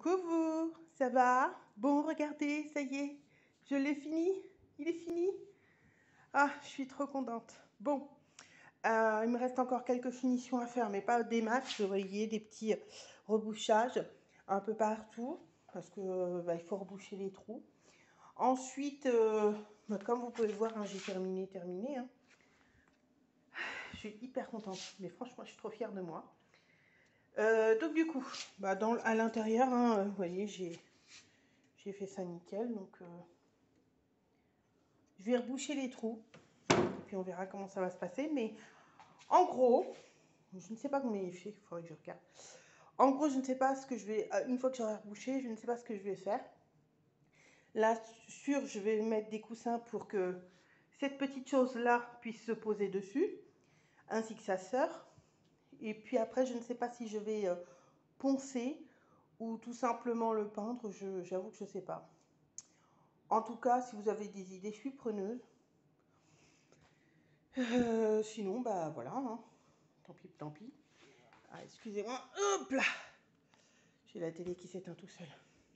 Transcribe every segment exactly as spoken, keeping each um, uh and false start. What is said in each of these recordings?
Coucou vous, ça va? Bon, regardez, ça y est, je l'ai fini. Il est fini. Ah, je suis trop contente. Bon, euh, il me reste encore quelques finitions à faire, mais pas des masses. Vous voyez, des petits rebouchages un peu partout, parce que bah, il faut reboucher les trous. Ensuite, euh, bah, comme vous pouvez voir, hein, j'ai terminé, terminé. Hein. Je suis hyper contente, mais franchement, je suis trop fière de moi. Euh, donc du coup, bah, dans, à l'intérieur, hein, vous voyez, j'ai j'ai fait ça nickel. Donc euh, je vais reboucher les trous, et puis on verra comment ça va se passer. Mais en gros, je ne sais pas combien il fait, il faudrait que je regarde. En gros, je ne sais pas ce que je vais, une fois que j'aurai rebouché, je ne sais pas ce que je vais faire. Là, sûr, je vais mettre des coussins pour que cette petite chose-là puisse se poser dessus, ainsi que sa sœur. Et puis après, je ne sais pas si je vais euh, poncer ou tout simplement le peindre, j'avoue que je ne sais pas. En tout cas, si vous avez des idées, je suis preneuse. Euh, sinon, bah voilà, hein. Tant pis, tant pis. Ah, excusez-moi, hop là. J'ai la télé qui s'éteint tout seul.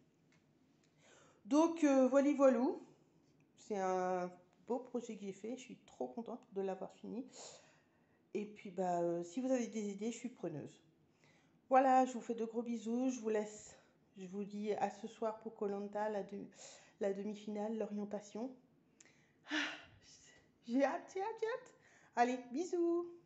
Donc, euh, voilà, voilou. C'est un beau projet que j'ai fait. Je suis trop contente de l'avoir fini. Et puis, bah, euh, si vous avez des idées, je suis preneuse. Voilà, je vous fais de gros bisous. Je vous laisse. Je vous dis à ce soir pour Koh Lanta, la, de, la demi-finale, l'orientation. Ah, j'ai hâte, j'ai hâte, j'ai hâte. Allez, bisous.